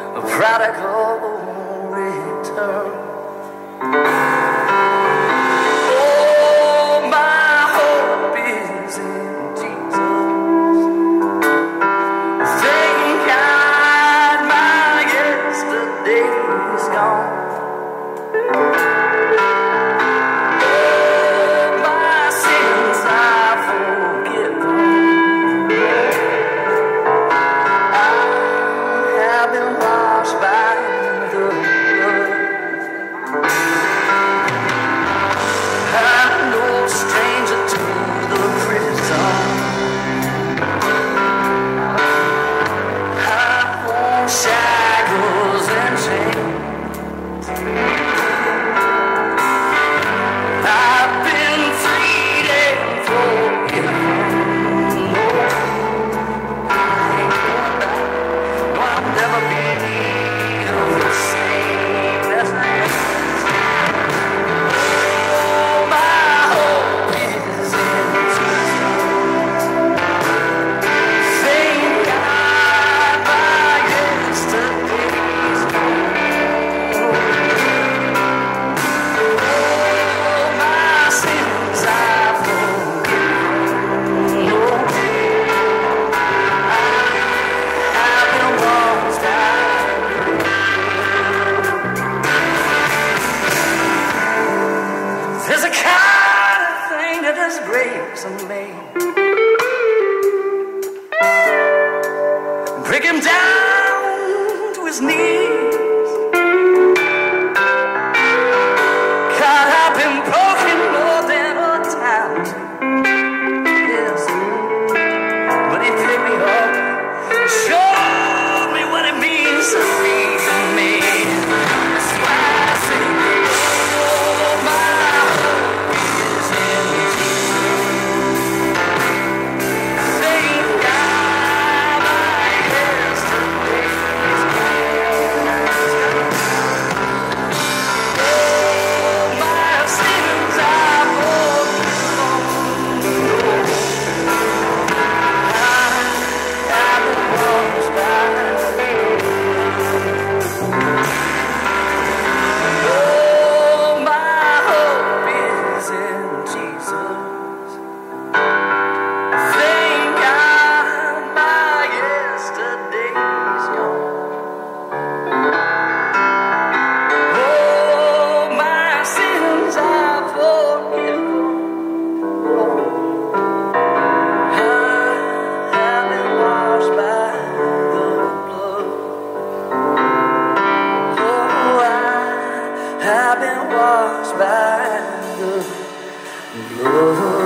a prodigal return. Oh, my hope is in Jesus. Thank God my yesterday is gone. Shackles and chains, I've been freed and forgiven. I'll never be the same as I am. Oh, my hope is in Jesus. Thank God my yesterday's gone. Oh, my sins I've forgiven. I've been washed out. There's a kind of thing that just breaks a man, break him down to his knees. God, I've been broken more than a time. Yes, but he picked me up, showed me what it means to be me. That's why I sing. Oh, my hope is in Jesus. Thank God my yesterday's gone. Oh, my sins I've forgiven. I've been washed by oh, my hope is in Jesus. Thank God my yesterday's gone. Oh, my sins I've forgiven. I have been washed by the blood. Oh, I have been washed by the blood.